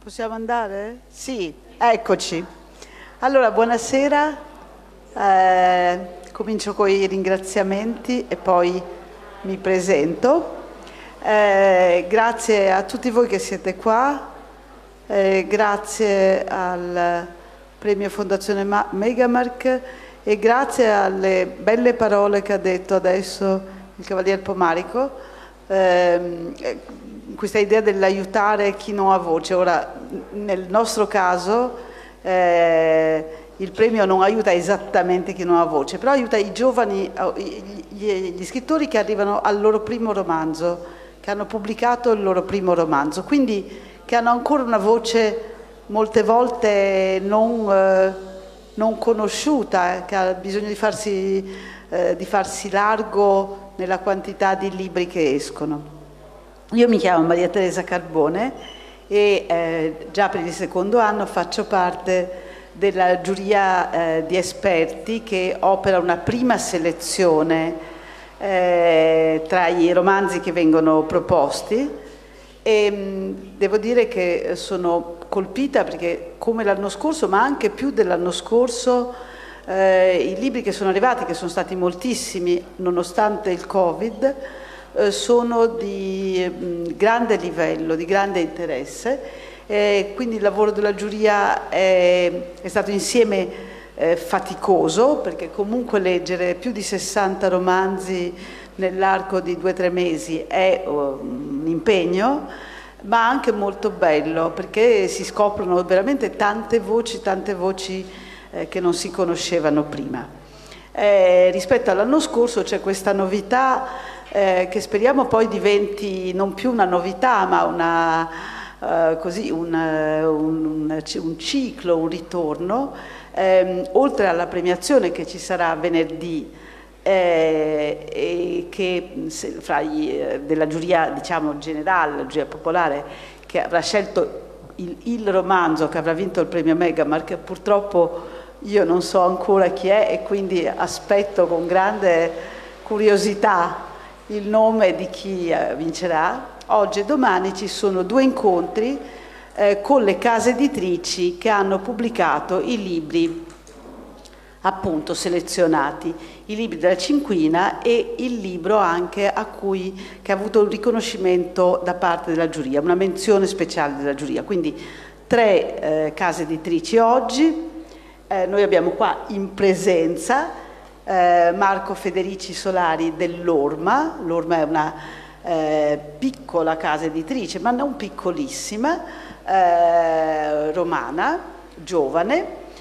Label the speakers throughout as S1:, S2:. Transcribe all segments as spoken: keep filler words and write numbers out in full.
S1: Possiamo andare? Sì, eccoci. Allora, buonasera. Eh, comincio con i ringraziamenti e poi mi presento. Eh, grazie a tutti voi che siete qua, eh, grazie al Premio Fondazione Megamark e grazie alle belle parole che ha detto adesso il Cavalier Pomarico. Eh, questa idea dell'aiutare chi non ha voce. Ora, nel nostro caso eh, il premio non aiuta esattamente chi non ha voce, però aiuta i giovani, gli, gli scrittori che arrivano al loro primo romanzo, che hanno pubblicato il loro primo romanzo, quindi che hanno ancora una voce molte volte non, eh, non conosciuta, eh, che ha bisogno di farsi, eh, di farsi largo nella quantità di libri che escono. Io mi chiamo Maria Teresa Carbone e eh, già per il secondo anno faccio parte della giuria eh, di esperti che opera una prima selezione eh, tra i romanzi che vengono proposti e mh, devo dire che sono colpita perché come l'anno scorso, ma anche più dell'anno scorso, eh, i libri che sono arrivati, che sono stati moltissimi nonostante il Covid, sono di mh, grande livello, di grande interesse, eh, quindi il lavoro della giuria è, è stato insieme eh, faticoso, perché comunque leggere più di sessanta romanzi nell'arco di due o tre mesi è uh, un impegno, ma anche molto bello, perché si scoprono veramente tante voci, tante voci eh, che non si conoscevano prima. Eh, rispetto all'anno scorso c'è questa novità Eh, che speriamo poi diventi non più una novità ma una, eh, così, un, un, un ciclo, un ritorno, eh, oltre alla premiazione che ci sarà venerdì eh, e che se, fra gli, eh, della giuria diciamo generale, la giuria popolare che avrà scelto il, il romanzo che avrà vinto il premio Megamark. Purtroppo io non so ancora chi è e quindi aspetto con grande curiosità il nome di chi vincerà. Oggi e domani ci sono due incontri eh, con le case editrici che hanno pubblicato i libri appunto selezionati, i libri della Cinquina e il libro anche a cui che ha avuto un riconoscimento da parte della giuria, una menzione speciale della giuria. Quindi tre eh, case editrici oggi, eh, noi abbiamo qua in presenza Eh, Marco Federici Solari dell'Orma. L'Orma è una eh, piccola casa editrice, ma non piccolissima, eh, romana, giovane.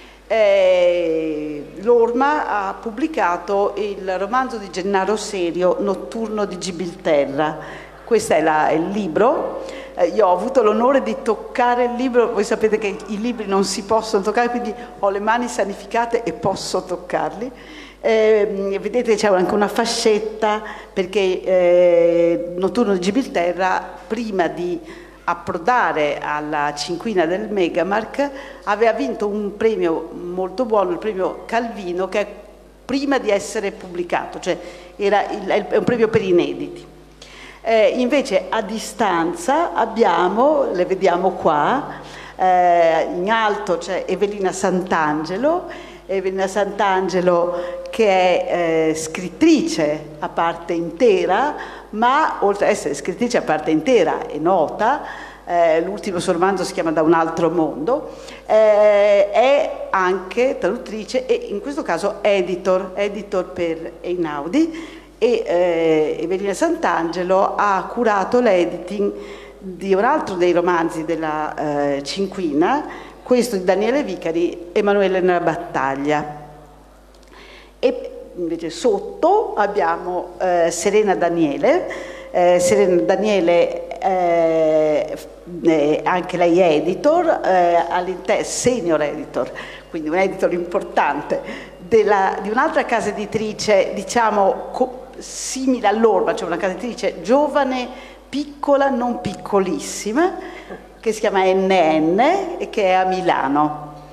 S1: Eh, L'Orma ha pubblicato il romanzo di Gennaro Serio, Notturno di Gibilterra. Questo è la, il libro. Eh, io ho avuto l'onore di toccare il libro, voi sapete che i libri non si possono toccare, quindi ho le mani sanificate e posso toccarli. Eh, vedete c'è anche una fascetta perché eh, Notturno di Gibilterra, prima di approdare alla Cinquina del Megamark, aveva vinto un premio molto buono, il premio Calvino, che è prima di essere pubblicato, cioè era il, è un premio per inediti. Eh, invece a distanza abbiamo, le vediamo qua, eh, in alto c'è Evelina Sant'Angelo. Evelina Sant'Angelo che è eh, scrittrice a parte intera, ma oltre ad essere scrittrice a parte intera è nota, eh, l'ultimo suo romanzo si chiama Da un altro mondo, eh, è anche traduttrice e in questo caso editor, editor per Einaudi e eh, Evelina Sant'Angelo ha curato l'editing di un altro dei romanzi della eh, Cinquina, questo di Daniele Vicari, Emanuele nella battaglia. E invece sotto abbiamo eh, Serena Daniele, eh, Serena Daniele eh, eh, anche lei è editor, eh, senior editor, quindi un editor importante della, di un'altra casa editrice, diciamo simile all'Orma, cioè una casa editrice giovane, piccola, non piccolissima, che si chiama N N e che è a Milano.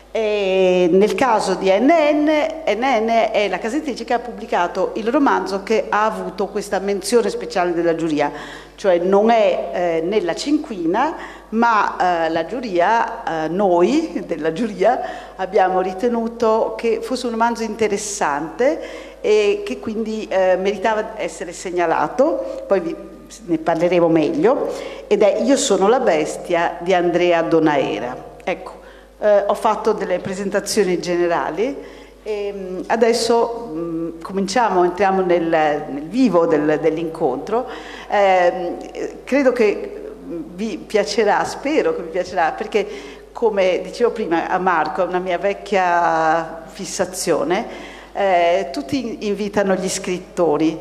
S1: E nel caso di N N, N N è la casa editrice che ha pubblicato il romanzo che ha avuto questa menzione speciale della giuria, cioè non è eh, nella cinquina, ma eh, la giuria, eh, noi della giuria abbiamo ritenuto che fosse un romanzo interessante e che quindi eh, meritava essere segnalato, poi vi, ne parleremo meglio, ed è Io sono la bestia di Andrea Donaera. Ecco. Eh, ho fatto delle presentazioni generali e mh, adesso mh, cominciamo, entriamo nel, nel vivo del, dell'incontro. Eh, credo che vi piacerà, spero che vi piacerà, perché come dicevo prima a Marco, è una mia vecchia fissazione, eh, tutti invitano gli scrittori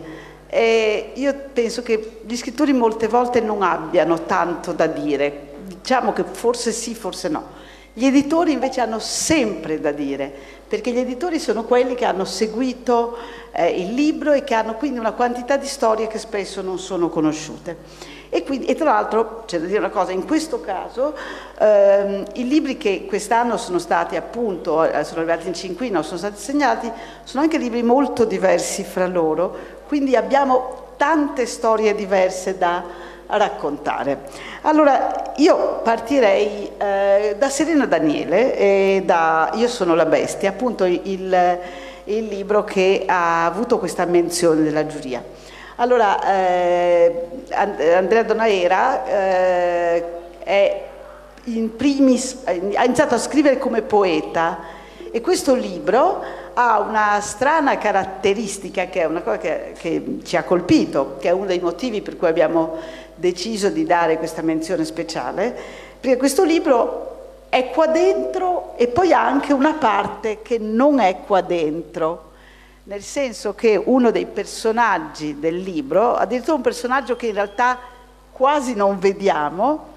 S1: e io penso che gli scrittori molte volte non abbiano tanto da dire, diciamo che forse sì, forse no. Gli editori invece hanno sempre da dire, perché gli editori sono quelli che hanno seguito eh, il libro e che hanno quindi una quantità di storie che spesso non sono conosciute. E, quindi, e tra l'altro c'è da dire una cosa, in questo caso ehm, i libri che quest'anno sono stati appunto, sono arrivati in cinquina o sono stati segnati, sono anche libri molto diversi fra loro, quindi abbiamo tante storie diverse da a raccontare. Allora, io partirei eh, da Serena Daniele, e da Io sono la bestia, appunto il, il libro che ha avuto questa menzione della giuria. Allora, eh, Andrea Donaera eh, è in primis, ha iniziato a scrivere come poeta e questo libro ha una strana caratteristica che è una cosa che, che ci ha colpito, che è uno dei motivi per cui abbiamo deciso di dare questa menzione speciale, perché questo libro è qua dentro e poi ha anche una parte che non è qua dentro, nel senso che uno dei personaggi del libro, addirittura un personaggio che in realtà quasi non vediamo,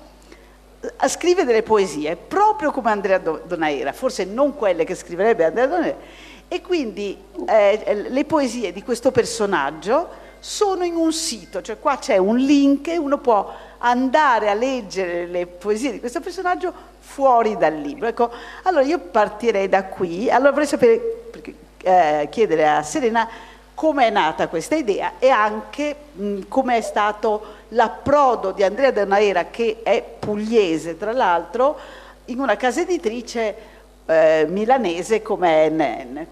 S1: scrive delle poesie, proprio come Andrea Donaera, forse non quelle che scriverebbe Andrea Donaera, e quindi eh, le poesie di questo personaggio sono in un sito, cioè qua c'è un link e uno può andare a leggere le poesie di questo personaggio fuori dal libro. Ecco, allora io partirei da qui. Allora vorrei sapere, perché, eh, chiedere a Serena come è nata questa idea e anche come è stato l'approdo di Andrea Donaera, che è pugliese tra l'altro, in una casa editrice eh, milanese come N N.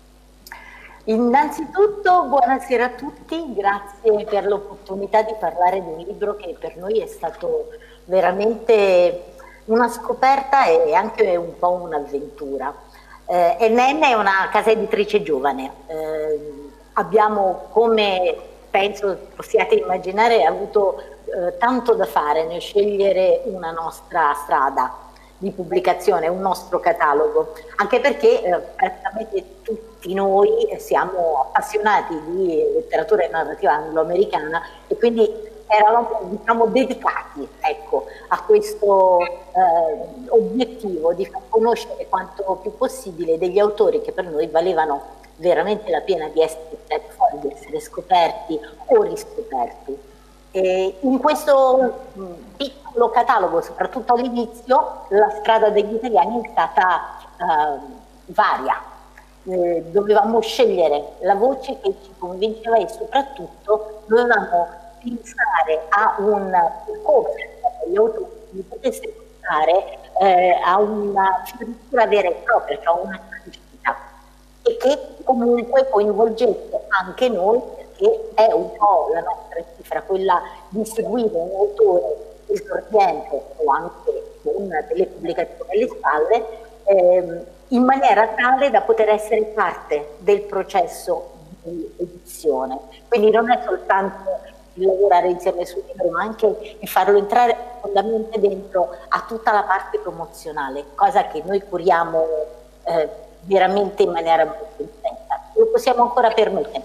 S2: Innanzitutto buonasera a tutti, grazie per l'opportunità di parlare di un libro che per noi è stato veramente una scoperta e anche un po' un'avventura. Eh, N N è una casa editrice giovane, eh, abbiamo, come penso possiate immaginare, avuto eh, tanto da fare nel scegliere una nostra strada di pubblicazione, un nostro catalogo, anche perché eh, praticamente tutti noi siamo appassionati di letteratura narrativa anglo-americana e quindi eravamo, diciamo, dedicati, ecco, a questo eh, obiettivo di far conoscere quanto più possibile degli autori che per noi valevano veramente la pena di essere tirati fuori, di essere scoperti o riscoperti. E in questo mh, piccolo catalogo, soprattutto all'inizio, la strada degli italiani è stata eh, varia. Eh, dovevamo scegliere la voce che ci convinceva e soprattutto dovevamo pensare a un percorso che gli autori potesse portare eh, a una fioritura vera e propria, cioè a una crescita, e che comunque coinvolgesse anche noi, perché è un po' la nostra cifra, quella di seguire un autore esordiente o anche con delle pubblicazioni alle spalle, ehm, in maniera tale da poter essere parte del processo di edizione. Quindi non è soltanto il lavorare insieme sul libro, ma anche il farlo entrare profondamente dentro a tutta la parte promozionale, cosa che noi curiamo eh, veramente in maniera molto intensa. Lo possiamo ancora permettere,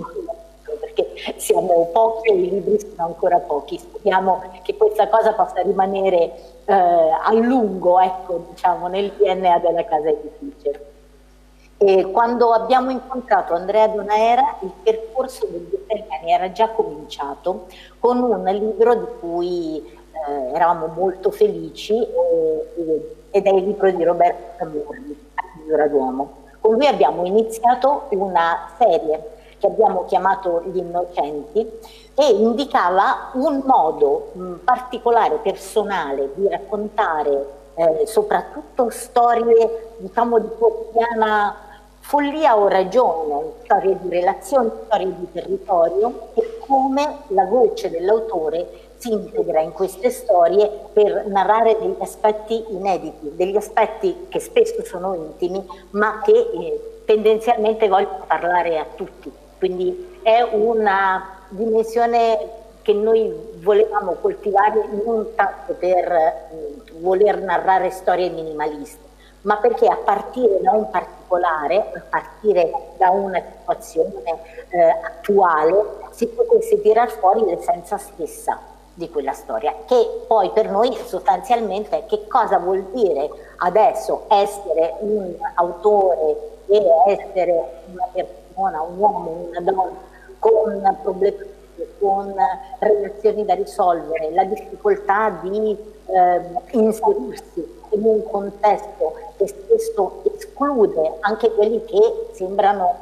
S2: perché siamo pochi e i libri sono ancora pochi. Speriamo che questa cosa possa rimanere eh, a lungo, ecco, diciamo, nel D N A della casa editrice. E quando abbiamo incontrato Andrea Donaera, il percorso degli italiani era già cominciato con un libro di cui eh, eravamo molto felici, eh, ed è il libro di Roberto Camurri, misura d'uomo. Con lui abbiamo iniziato una serie che abbiamo chiamato Gli Innocenti, e indicava un modo mh, particolare, personale, di raccontare eh, soprattutto storie, diciamo, di quotidiana follia o ragione, storie di relazioni, storie di territorio, e come la voce dell'autore si integra in queste storie per narrare degli aspetti inediti, degli aspetti che spesso sono intimi, ma che eh, tendenzialmente vogliono parlare a tutti. Quindi è una dimensione che noi volevamo coltivare non tanto per eh, voler narrare storie minimaliste, ma perché a partire da un particolare, a partire da una situazione eh, attuale, si potesse tirar fuori l'essenza stessa di quella storia, che poi per noi sostanzialmente è che cosa vuol dire adesso essere un autore e essere una persona, un uomo, una donna con problemi, con relazioni da risolvere, la difficoltà di eh, inserirsi in un contesto che spesso esclude anche quelli che sembrano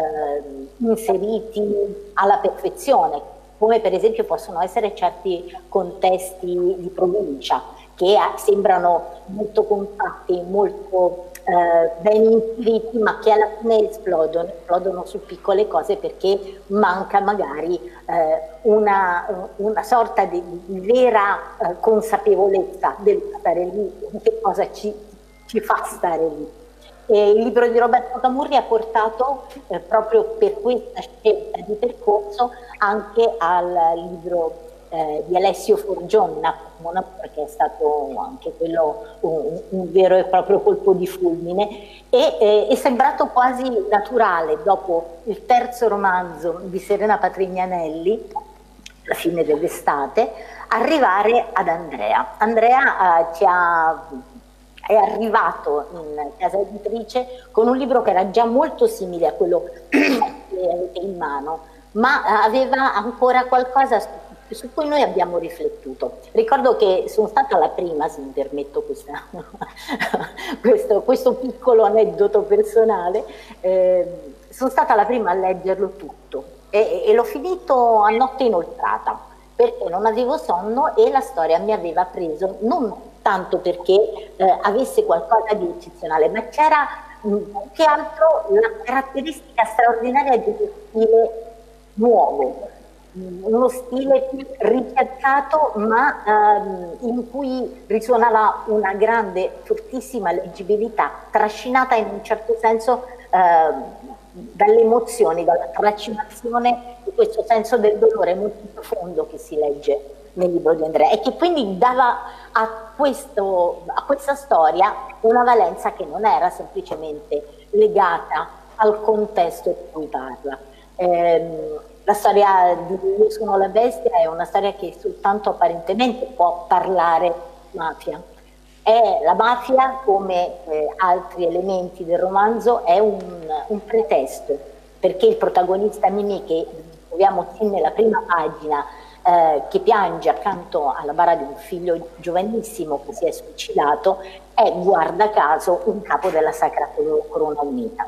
S2: eh, inseriti alla perfezione, come per esempio possono essere certi contesti di provincia che sembrano molto compatti, molto eh, ben inseriti, ma che alla fine esplodono, esplodono su piccole cose perché manca magari eh, una, una sorta di, di vera eh, consapevolezza del stare lì, di che cosa ci, ci fa stare lì. E il libro di Roberto Camurri ha portato eh, proprio per questa scelta di percorso anche al libro eh, di Alessio Forgione, Napoli, perché è stato anche quello un, un vero e proprio colpo di fulmine, e eh, è sembrato quasi naturale, dopo il terzo romanzo di Serena Patrignanelli, La fine dell'estate, arrivare ad Andrea. Andrea eh, ci ha... è arrivato in casa editrice con un libro che era già molto simile a quello che avete in mano, ma aveva ancora qualcosa su, su cui noi abbiamo riflettuto. Ricordo che sono stata la prima, se mi permetto questa, questo, questo piccolo aneddoto personale, eh, sono stata la prima a leggerlo tutto e, e l'ho finito a notte inoltrata, perché non avevo sonno e la storia mi aveva preso, non tanto perché eh, avesse qualcosa di eccezionale, ma c'era più che altro la caratteristica straordinaria di uno stile nuovo, uno stile ricercato, ma ehm, in cui risuonava una grande, fortissima leggibilità, trascinata in un certo senso eh, dalle emozioni, dalla trascinazione di questo senso del dolore molto profondo che si legge nel libro di Andrea, e che quindi dava a, questo, a questa storia una valenza che non era semplicemente legata al contesto di cui parla. Eh, la storia di Io sono la bestia è una storia che soltanto apparentemente può parlare mafia. È la mafia, come eh, altri elementi del romanzo, è un, un pretesto, perché il protagonista Mimì, che troviamo sì nella prima pagina, Eh, che piange accanto alla bara di un figlio giovanissimo che si è suicidato, è guarda caso un capo della Sacra Corona Unita.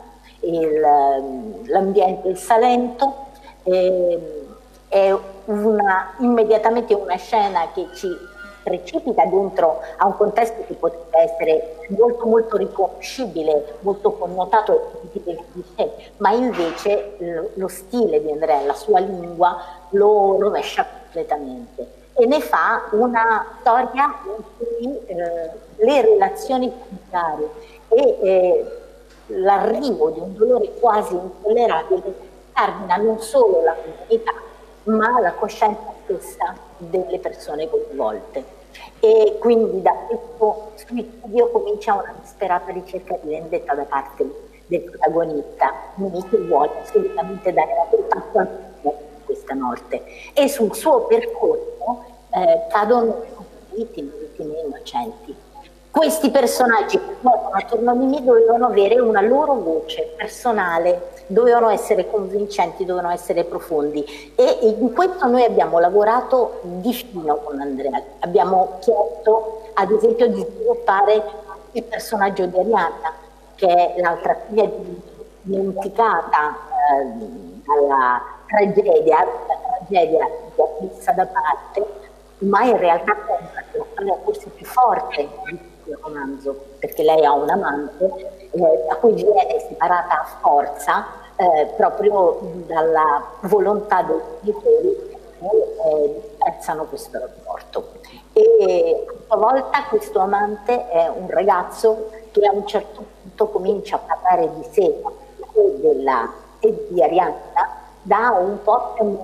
S2: L'ambiente è Salento, eh, è una, immediatamente una scena che ci precipita dentro a un contesto che potrebbe essere molto molto riconoscibile, molto connotato del cliché, ma invece lo stile di Andrea, la sua lingua lo rovescia completamente e ne fa una storia in cui eh, le relazioni familiari e eh, l'arrivo di un dolore quasi intollerabile cardina non solo la comunità, ma la coscienza stessa delle persone coinvolte. E quindi da questo suicidio comincia una disperata ricerca di vendetta da parte del protagonista, che vuole assolutamente dare la colpa a questa morte, e sul suo percorso eh, cadono vittime, vittime innocenti. Questi personaggi che muovono attorno a Mimì dovevano avere una loro voce personale, dovevano essere convincenti, dovevano essere profondi, e in questo noi abbiamo lavorato di fino con Andrea. Abbiamo chiesto ad esempio di sviluppare il personaggio di Arianna, che che è l'altra figlia dimenticata eh, dalla tragedia, la tragedia che è messa da parte, ma in realtà è la storia forse più forte di tutto il romanzo, perché lei ha un amante eh, a cui viene separata a forza eh, proprio dalla volontà dei genitori che eh, disprezzano questo rapporto. E a sua volta questo amante è un ragazzo che a un certo punto comincia a parlare di sé e, della, e di Arianna da un po' non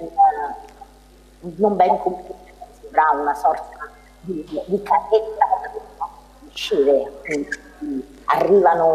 S2: ben, non ben compreso, sembra una sorta di, di caretta per non uscire, arrivano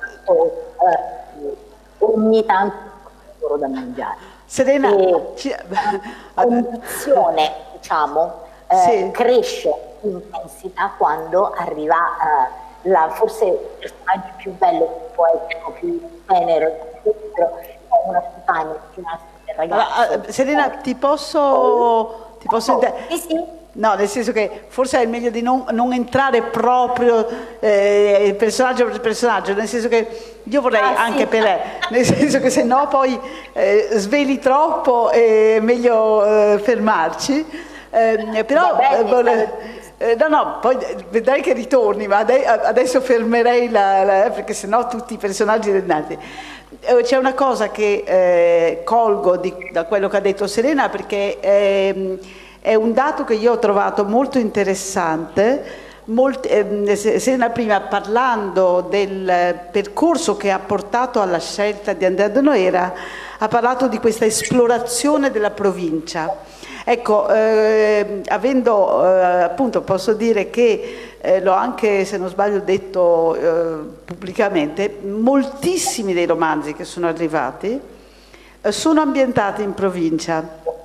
S2: eh, ogni tanto loro da mangiare.
S1: Serena,
S2: e
S1: ci...
S2: la condizione, diciamo, eh, sì. cresce in intensità quando arriva eh, la, forse il personaggio più bello, più poetico, più tenero, è una compagna del ragazzo.
S1: Allora, Serena, ti posso... Ti posso
S2: oh, sì, sì.
S1: No, nel senso che forse è meglio di non, non entrare proprio eh, il personaggio per il personaggio, nel senso che io vorrei ah, anche sì. per lei, nel senso che se no poi eh, sveli troppo e è meglio eh, fermarci. Eh, però
S2: bene,
S1: vole... eh, no, no, poi vedrai che ritorni, ma adesso fermerei la, la, perché sennò tutti i personaggi dannati. C'è una cosa che eh, colgo di, da quello che ha detto Serena, perché eh, è un dato che io ho trovato molto interessante. Molti, eh, Serena prima, parlando del percorso che ha portato alla scelta di Andrea Donoera, ha parlato di questa esplorazione della provincia. Ecco, eh, avendo eh, appunto, posso dire che eh, l'ho anche, se non sbaglio, detto eh, pubblicamente, moltissimi dei romanzi che sono arrivati eh, sono ambientati in provincia.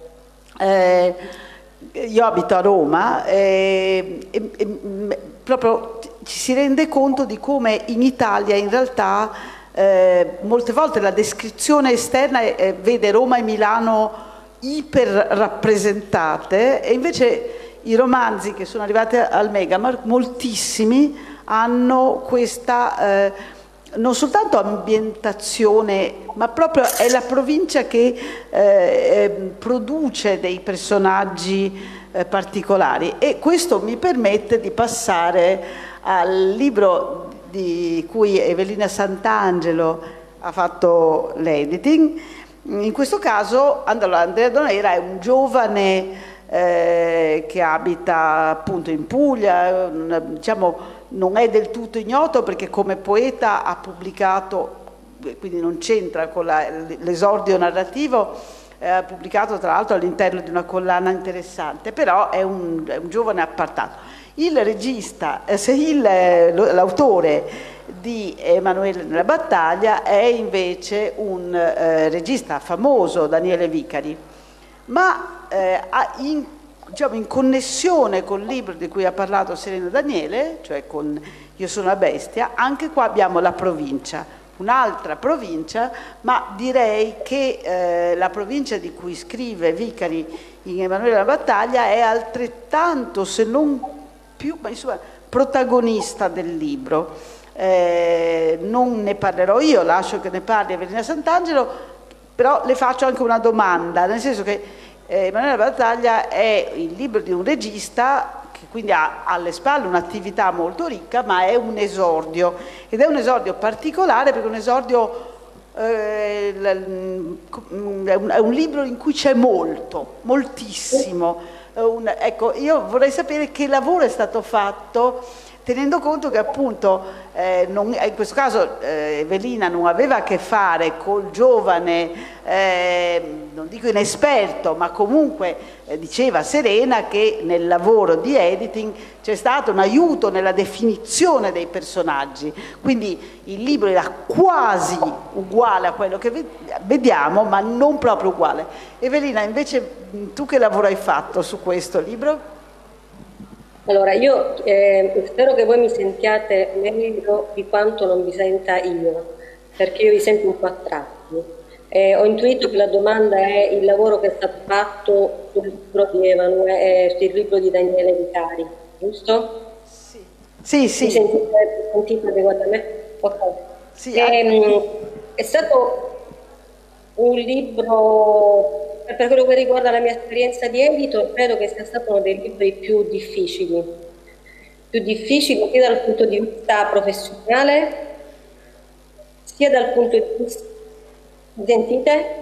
S1: Eh, io abito a Roma e, e, e proprio ci si rende conto di come in Italia in realtà eh, molte volte la descrizione esterna eh, vede Roma e Milano iper rappresentate, e invece i romanzi che sono arrivati al Megamark, moltissimi hanno questa eh, non soltanto ambientazione, ma proprio è la provincia che eh, produce dei personaggi eh, particolari. E questo mi permette di passare al libro di cui Evelina Sant'Angelo ha fatto l'editing. In questo caso Andrea Donoera è un giovane eh, che abita appunto in Puglia, diciamo non è del tutto ignoto perché come poeta ha pubblicato, quindi non c'entra con l'esordio narrativo, eh, ha pubblicato tra l'altro all'interno di una collana interessante, però è un, è un giovane appartato. Il regista, eh, l'autore di Emanuele nella battaglia è invece un eh, regista famoso, Daniele Vicari, ma eh, in, diciamo, in connessione col libro di cui ha parlato Serena Daniele, cioè con Io sono una bestia, anche qua abbiamo la provincia, un'altra provincia, ma direi che eh, la provincia di cui scrive Vicari in Emanuele nella battaglia è altrettanto, se non più, ma insomma, protagonista del libro. Eh, non ne parlerò io, lascio che ne parli Evelina Sant'Angelo, però le faccio anche una domanda, nel senso che eh, Emanuele Battaglia è il libro di un regista che quindi ha alle spalle un'attività molto ricca, ma è un esordio, ed è un esordio particolare perché è un esordio eh, è, un, è un libro in cui c'è molto, moltissimo. Un, ecco, io vorrei sapere che lavoro è stato fatto, tenendo conto che appunto eh, non, in questo caso eh, Evelina non aveva a che fare col giovane, eh, non dico inesperto, ma comunque eh, diceva Serena che nel lavoro di editing c'è stato un aiuto nella definizione dei personaggi, quindi il libro era quasi uguale a quello che vediamo, ma non proprio uguale. Evelina, invece tu che lavoro hai fatto su questo libro?
S3: Allora, io eh, spero che voi mi sentiate meglio di quanto non mi senta io, perché io vi sento un po' a tratti. Eh, ho intuito che la domanda è il lavoro che è stato fatto sul libro di Emanuele, sul libro di Daniele Vicari, giusto?
S1: Sì, sì. sì.
S3: Mi sentite, sentite adeguatamente? Okay.
S1: Sì,
S3: e, è stato un libro, per quello che riguarda la mia esperienza di editor, credo che sia stato uno dei libri più difficili, più difficili sia dal punto di vista professionale, sia dal punto di vista... Mi sentite?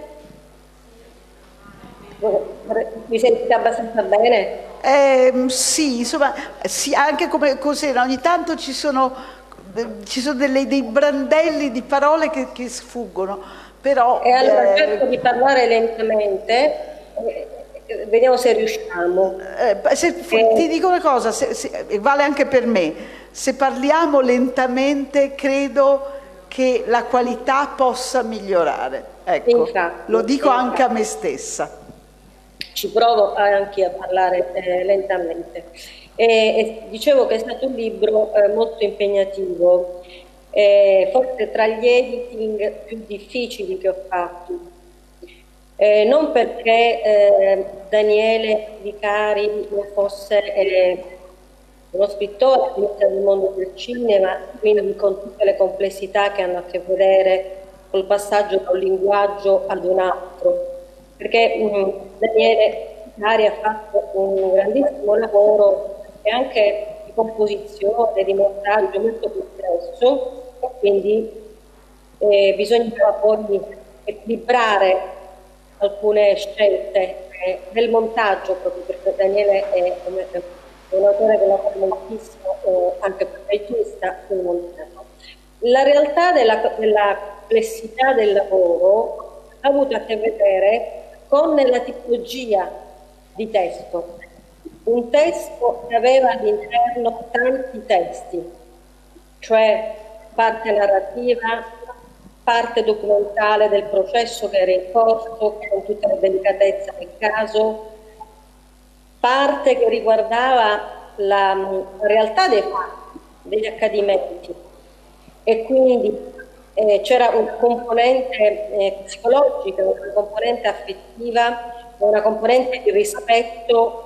S3: Mi sentite abbastanza bene?
S1: Eh, sì, insomma, sì, anche come cos'era, ogni tanto ci sono, ci sono delle, dei brandelli di parole che, che sfuggono, però...
S3: E allora
S1: eh,
S3: cerco di parlare lentamente, eh, eh, vediamo se riusciamo.
S1: eh, se,
S3: Eh,
S1: ti dico una cosa, se, se, vale anche per me, se parliamo lentamente credo che la qualità possa migliorare, ecco,
S3: infatti,
S1: lo dico
S3: infatti.
S1: anche a me stessa.
S3: Ci provo anche a parlare eh, lentamente. E, e dicevo che è stato un libro eh, molto impegnativo, eh, forse tra gli editing più difficili che ho fatto. Eh, non perché eh, Daniele Vicari non fosse eh, uno scrittore del mondo del cinema, quindi con tutte le complessità che hanno a che vedere col passaggio da un linguaggio ad un altro, perché mh, Daniele Vicari ha fatto un grandissimo lavoro e anche di composizione, di montaggio molto complesso, e quindi eh, bisognava poi equilibrare alcune scelte eh, del montaggio, proprio perché Daniele è, è un autore che lavora moltissimo, eh, anche progettista sul montaggio. La realtà della, della complessità del lavoro ha avuto a che vedere con la tipologia di testo. Un testo che aveva all'interno tanti testi, cioè parte narrativa, parte documentale del processo che era in corso, con tutta la delicatezza del caso, parte che riguardava la, la realtà dei fatti, degli accadimenti, e quindi eh, c'era una componente eh, psicologica, una componente affettiva, una componente di rispetto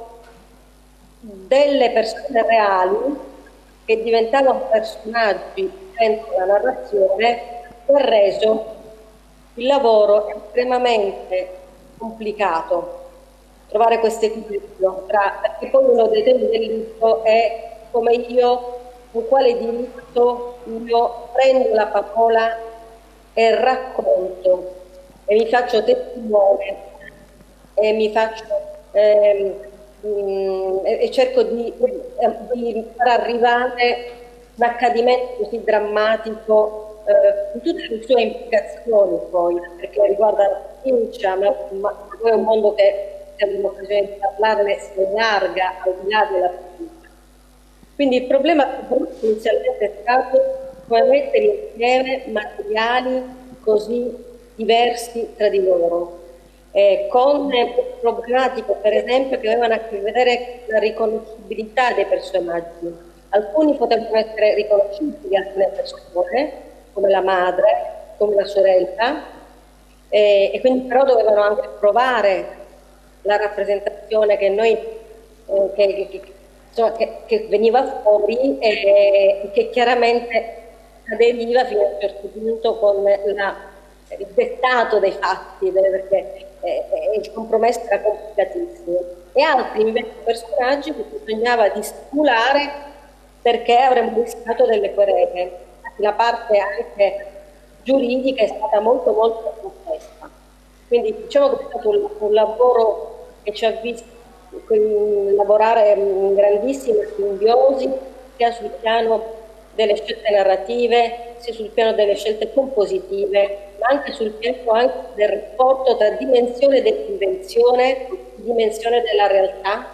S3: delle persone reali che diventavano personaggi dentro la narrazione, che ha reso il lavoro estremamente complicato. Trovare questo equilibrio tra, perché poi uno dei temi del libro è come io, con quale diritto io prendo la parola e racconto e mi faccio testimone e mi faccio ehm, mh, e, e cerco di, di far arrivare un accadimento così drammatico eh, in tutte le sue implicazioni, poi perché riguarda la provincia, ma, ma poi è un mondo che abbiamo occasione di parlarne, si allarga al di là della provincia. Quindi il problema inizialmente è stato come mettere insieme materiali così diversi tra di loro, eh, con problematiche per esempio che avevano a che vedere con la riconoscibilità dei personaggi. Alcuni potevano essere riconoscibili, alcune persone, come la madre, come la sorella, eh, e quindi però dovevano anche provare la rappresentazione che noi eh, che, che, insomma, che, che veniva fuori e eh, che chiaramente aderiva fino a un certo punto con la, il dettato dei fatti, perché eh, eh, il compromesso era complicatissimo, e altri invece personaggi che bisognava dissimulare perché avremmo rischiato delle querele. La parte anche giuridica è stata molto molto complessa, quindi diciamo che è stato un, un lavoro che ci ha visto lavorare in grandissima simbiosi, sia sul piano delle scelte narrative, sia sul piano delle scelte compositive, ma anche sul piano anche del rapporto tra dimensione dell'invenzione, dimensione della realtà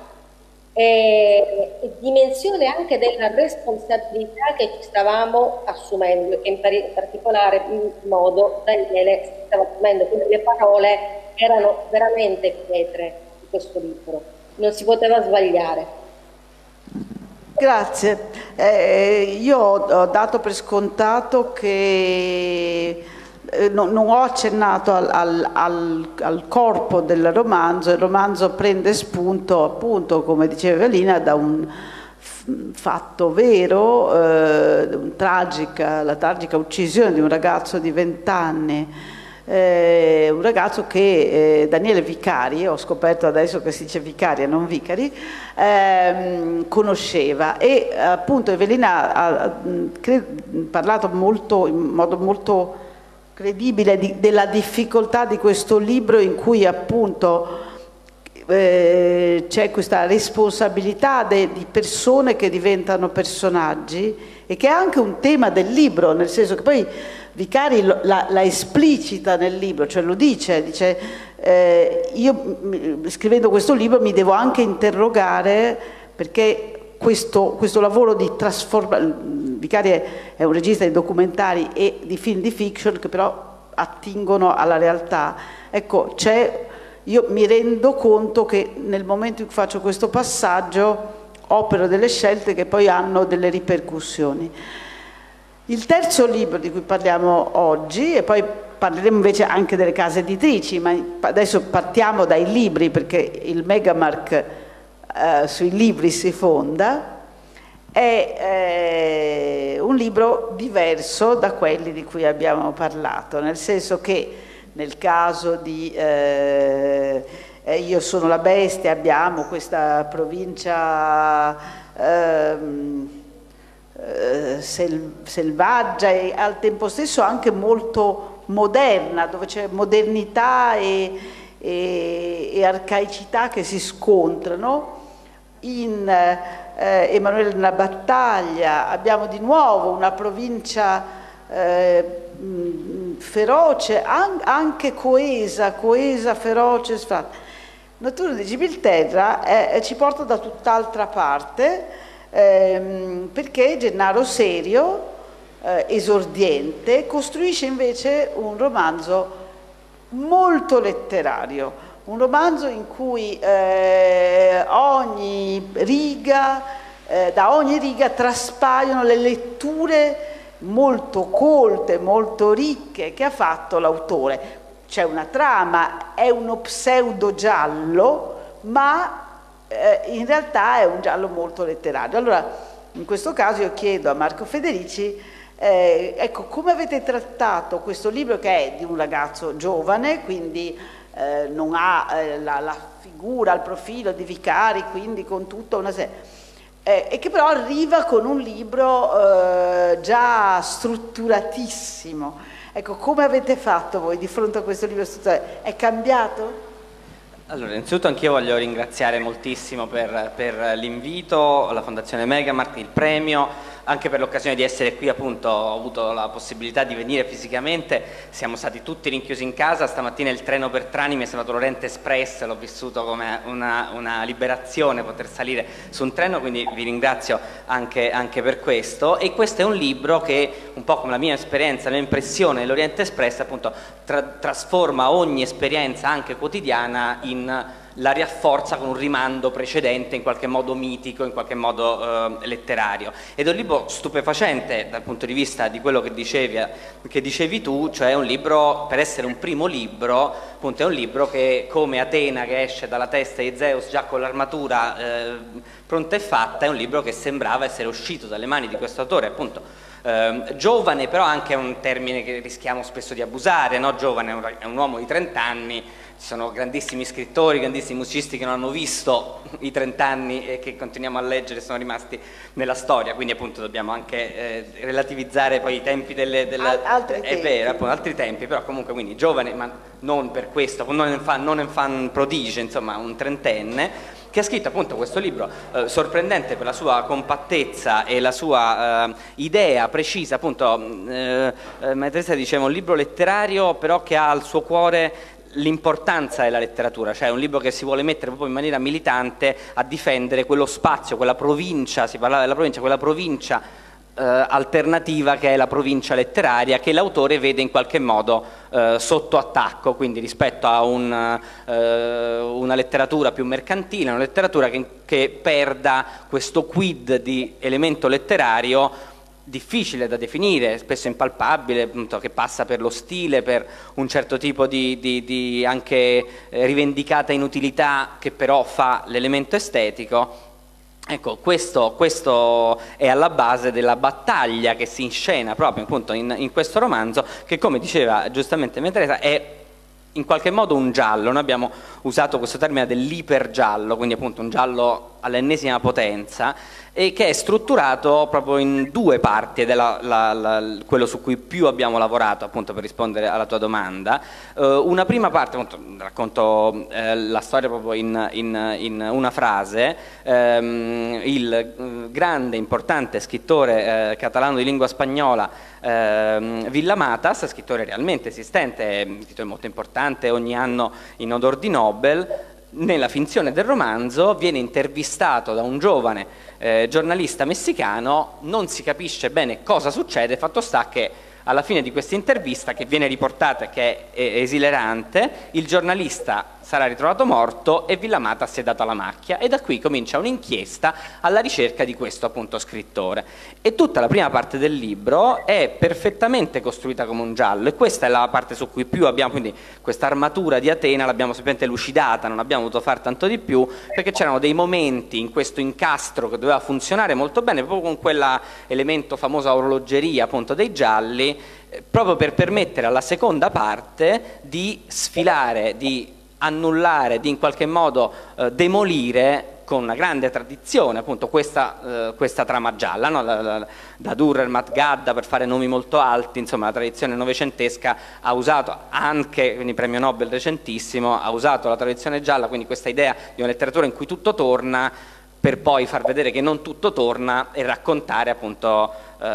S3: e, e dimensione anche della responsabilità che ci stavamo assumendo, e in, in particolare in modo Daniele si stava assumendo, quindi le parole erano veramente pietre di questo libro, non si poteva sbagliare.
S1: Grazie. Eh, io ho dato per scontato che eh, no, non ho accennato al, al, al, al corpo del romanzo. Il romanzo prende spunto, appunto, come diceva Evelina, da un fatto vero, eh, tragica, la tragica uccisione di un ragazzo di vent'anni, eh, un ragazzo che eh, Daniele Vicari, ho scoperto adesso che si dice Vicari e non Vicari, ehm, conosceva, e appunto Evelina ha, ha parlato molto, in modo molto credibile di, della difficoltà di questo libro, in cui appunto Eh, c'è questa responsabilità de, di persone che diventano personaggi, e che è anche un tema del libro, nel senso che poi Vicari lo, la, la esplicita nel libro, cioè lo dice, dice eh, io scrivendo questo libro mi devo anche interrogare, perché questo, questo lavoro di trasformazione, Vicari è, è un regista di documentari e di film di fiction che però attingono alla realtà, ecco, c'è. Io mi rendo conto che nel momento in cui faccio questo passaggio opero delle scelte che poi hanno delle ripercussioni. Il terzo libro di cui parliamo oggi, e poi parleremo invece anche delle case editrici, ma adesso partiamo dai libri, perché il Megamark eh, sui libri si fonda, è eh, un libro diverso da quelli di cui abbiamo parlato, nel senso che nel caso di eh, Io sono la bestia abbiamo questa provincia eh, eh, sel, selvaggia e al tempo stesso anche molto moderna, dove c'è modernità e, e, e arcaicità che si scontrano. In eh, Emanuele nella battaglia abbiamo di nuovo una provincia eh, feroce, anche coesa, coesa, feroce, sfratta. Natura di Gibilterra eh, ci porta da tutt'altra parte, ehm, perché Gennaro Serio, eh, esordiente, costruisce invece un romanzo molto letterario, un romanzo in cui eh, ogni riga, eh, da ogni riga traspaiono le letture molto colte, molto ricche che ha fatto l'autore. C'è una trama, è uno pseudo giallo, ma eh, in realtà è un giallo molto letterario. Allora, in questo caso io chiedo a Marco Federici, eh, ecco, come avete trattato questo libro che è di un ragazzo giovane, quindi eh, non ha eh, la, la figura, il profilo di Vicari, quindi con tutta una serie... Eh, e che però arriva con un libro eh, già strutturatissimo. Ecco, come avete fatto voi di fronte a questo libro strutturato? È cambiato?
S4: Allora, innanzitutto anch'io voglio ringraziare moltissimo per, per l'invito, la Fondazione Megamark, il premio, anche per l'occasione di essere qui. Appunto ho avuto la possibilità di venire fisicamente, siamo stati tutti rinchiusi in casa, stamattina il treno per Trani mi è sembrato l'Oriente Express, l'ho vissuto come una, una liberazione poter salire su un treno, quindi vi ringrazio anche, anche per questo. E questo è un libro che, un po' come la mia esperienza, la mia impressione dell'Oriente Express, appunto tra, trasforma ogni esperienza anche quotidiana in la riafforza con un rimando precedente, in qualche modo mitico, in qualche modo eh, letterario. Ed è un libro stupefacente dal punto di vista di quello che dicevi, che dicevi tu, cioè un libro, per essere un primo libro, appunto è un libro che, come Atena che esce dalla testa di Zeus già con l'armatura eh, pronta e fatta, è un libro che sembrava essere uscito dalle mani di questo autore, appunto Eh, giovane, però anche è un termine che rischiamo spesso di abusare, no? Giovane è un, è un uomo di trenta anni, ci sono grandissimi scrittori, grandissimi musicisti che non hanno visto i trenta anni e che continuiamo a leggere, sono rimasti nella storia, quindi appunto dobbiamo anche eh, relativizzare poi i tempi delle... della,
S1: altri
S4: è
S1: tempi.
S4: vero, appunto, altri tempi, però comunque quindi giovane, ma non per questo, non un fan, non un fan prodigio, insomma un trentenne, che ha scritto appunto questo libro eh, sorprendente per la sua compattezza e la sua eh, idea precisa, appunto eh, eh, Maria Teresa diceva un libro letterario però che ha al suo cuore l'importanza della letteratura, cioè un libro che si vuole mettere proprio in maniera militante a difendere quello spazio, quella provincia, si parlava della provincia, quella provincia eh, alternativa che è la provincia letteraria, che l'autore vede in qualche modo eh, sotto attacco, quindi rispetto a un, eh, una letteratura più mercantile, una letteratura che, che perda questo quid di elemento letterario difficile da definire, spesso impalpabile, appunto, che passa per lo stile, per un certo tipo di, di, di anche eh, rivendicata inutilità che però fa l'elemento estetico. Ecco, questo, questo è alla base della battaglia che si inscena proprio appunto in, in questo romanzo, che, come diceva giustamente Teresa, è in qualche modo un giallo. Noi abbiamo usato questo termine dell'ipergiallo, quindi appunto un giallo all'ennesima potenza, e che è strutturato proprio in due parti, ed è la, la, la, quello su cui più abbiamo lavorato appunto per rispondere alla tua domanda. Uh, una prima parte, appunto, racconto eh, la storia proprio in, in, in una frase. Um, il uh, grande, importante scrittore eh, catalano di lingua spagnola eh, Villa Matas, scrittore realmente esistente, un titolo molto importante, ogni anno in odor di Nobel, nella finzione del romanzo viene intervistato da un giovane eh, giornalista messicano, non si capisce bene cosa succede, fatto sta che alla fine di questa intervista, che viene riportata, che è esilerante, il giornalista sarà ritrovato morto e Villa Matas si è dato alla macchia, e da qui comincia un'inchiesta alla ricerca di questo appunto scrittore. E tutta la prima parte del libro è perfettamente costruita come un giallo, e questa è la parte su cui più abbiamo, quindi questa armatura di Atena l'abbiamo semplicemente lucidata, non abbiamo dovuto fare tanto di più, perché c'erano dei momenti in questo incastro che doveva funzionare molto bene, proprio con quell'elemento famosa orologeria appunto dei gialli, eh, proprio per permettere alla seconda parte di sfilare, di annullare, di in qualche modo eh, demolire con una grande tradizione appunto questa, eh, questa trama gialla, no? da, da, da Dürer, Mat Gadda, per fare nomi molto alti, insomma la tradizione novecentesca ha usato anche, quindi premio Nobel recentissimo, ha usato la tradizione gialla, quindi questa idea di una letteratura in cui tutto torna, per poi far vedere che non tutto torna e raccontare appunto,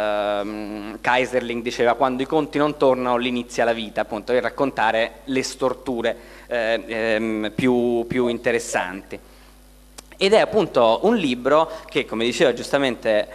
S4: ehm, Kaiserling diceva, quando i conti non tornano l'inizia la vita, appunto, e raccontare le storture eh, ehm, più, più interessanti. Ed è appunto un libro che, come diceva giustamente,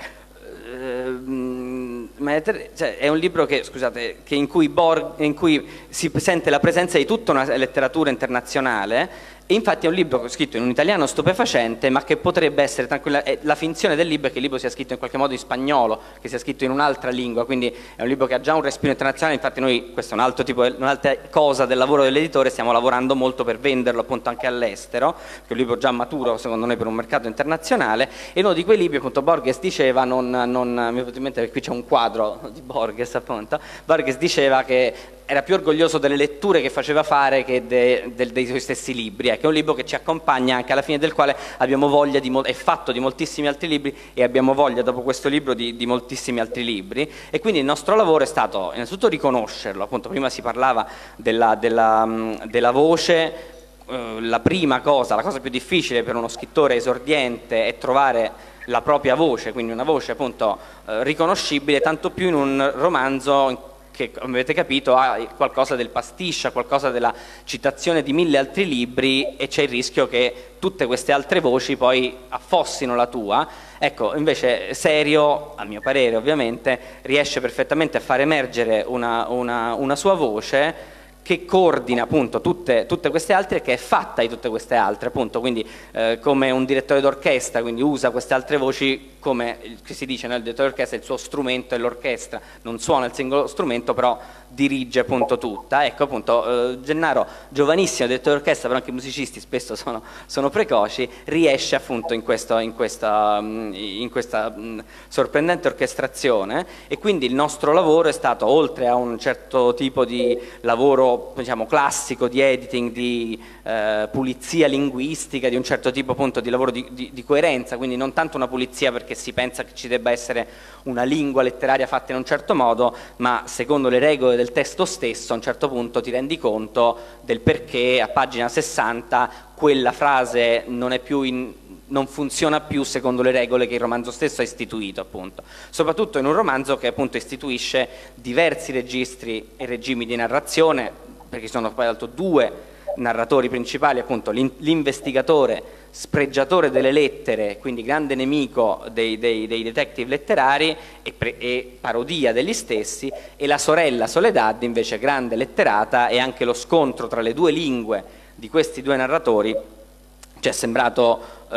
S4: ehm, cioè, è un libro che, scusate, che in, cui Borg, in cui si sente la presenza di tutta una letteratura internazionale. E infatti è un libro scritto in un italiano stupefacente, ma che potrebbe essere tranquilla. La finzione del libro è che il libro sia scritto in qualche modo in spagnolo, che sia scritto in un'altra lingua, quindi è un libro che ha già un respiro internazionale. Infatti noi, questo è un altro tipo, un'altra cosa del lavoro dell'editore, stiamo lavorando molto per venderlo appunto anche all'estero, perché è un libro già maturo secondo noi per un mercato internazionale. E uno di quei libri, appunto, Borges diceva, non, non mi è venuto in mente perché qui c'è un quadro di Borges appunto, Borges diceva che era più orgoglioso delle letture che faceva fare che de, de, dei suoi stessi libri, eh, che è un libro che ci accompagna, anche alla fine del quale abbiamo voglia di, è fatto di moltissimi altri libri, e abbiamo voglia dopo questo libro di, di moltissimi altri libri. E quindi il nostro lavoro è stato innanzitutto riconoscerlo, appunto prima si parlava della, della, della voce. eh, la prima cosa, la cosa più difficile per uno scrittore esordiente è trovare la propria voce, quindi una voce appunto eh, riconoscibile, tanto più in un romanzo che, come avete capito, ha qualcosa del pasticcio, qualcosa della citazione di mille altri libri, e c'è il rischio che tutte queste altre voci poi affossino la tua. Ecco, invece Serio, a mio parere ovviamente, riesce perfettamente a far emergere una, una, una sua voce che coordina appunto tutte, tutte queste altre, e che è fatta di tutte queste altre, appunto, quindi eh, come un direttore d'orchestra, quindi usa queste altre voci come che si dice, no? Il direttore d'orchestra, il suo strumento è l'orchestra, non suona il singolo strumento, però dirige appunto tutta. Ecco appunto eh, Gennaro, giovanissimo direttore d'orchestra, però anche i musicisti spesso sono, sono precoci, riesce appunto in, questo, in questa, in questa mh, sorprendente orchestrazione. E quindi il nostro lavoro è stato, oltre a un certo tipo di lavoro, diciamo, classico di editing, di eh, pulizia linguistica, di un certo tipo appunto di lavoro di, di, di coerenza, quindi non tanto una pulizia perché si pensa che ci debba essere una lingua letteraria fatta in un certo modo, ma secondo le regole del testo stesso a un certo punto ti rendi conto del perché a pagina sessanta quella frase non è più in, non funziona più secondo le regole che il romanzo stesso ha istituito, appunto. Soprattutto in un romanzo che appunto istituisce diversi registri e regimi di narrazione, perché ci sono poi altro due narratori principali, appunto l'investigatore spregiatore delle lettere, quindi grande nemico dei, dei, dei detective letterari e, pre, e parodia degli stessi, e la sorella Soledad invece grande letterata, e anche lo scontro tra le due lingue di questi due narratori ci è sembrato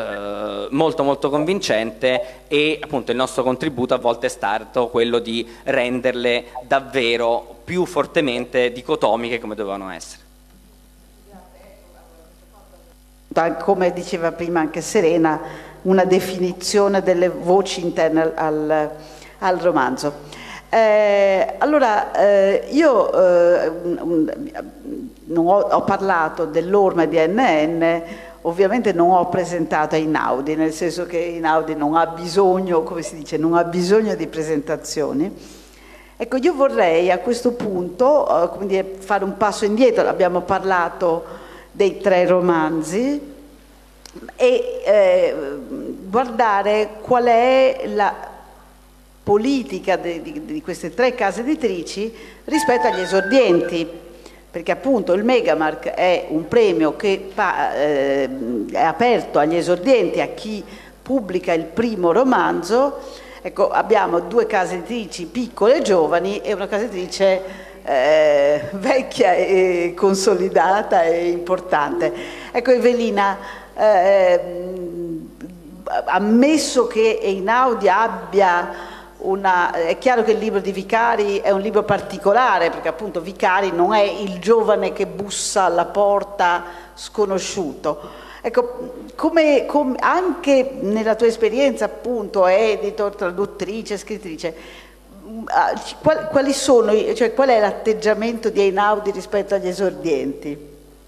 S4: eh, molto molto convincente, e appunto il nostro contributo a volte è stato quello di renderle davvero più fortemente dicotomiche come dovevano essere.
S1: Come diceva prima anche Serena, una definizione delle voci interne al, al romanzo. Eh, allora, eh, io eh, non ho, ho parlato dell'orma di A N N, ovviamente non ho presentato Einaudi, nel senso che Einaudi non ha bisogno, come si dice, non ha bisogno di presentazioni. Ecco, io vorrei a questo punto eh, come dire, fare un passo indietro. Abbiamo parlato dei tre romanzi e eh, guardare qual è la politica di, di, di queste tre case editrici rispetto agli esordienti, perché appunto il Megamark è un premio che eh, è aperto agli esordienti, a chi pubblica il primo romanzo. Ecco, abbiamo due case editrici piccole e giovani e una casa editrice eh, vecchia e consolidata e importante. Ecco, Evelina, eh, ammesso che Einaudi abbia una... È chiaro che il libro di Vicari è un libro particolare, perché appunto Vicari non è il giovane che bussa alla porta sconosciuto. Ecco, come, come anche nella tua esperienza appunto editor, traduttrice, scrittrice, quali, quali sono, cioè qual è l'atteggiamento di Einaudi rispetto agli esordienti?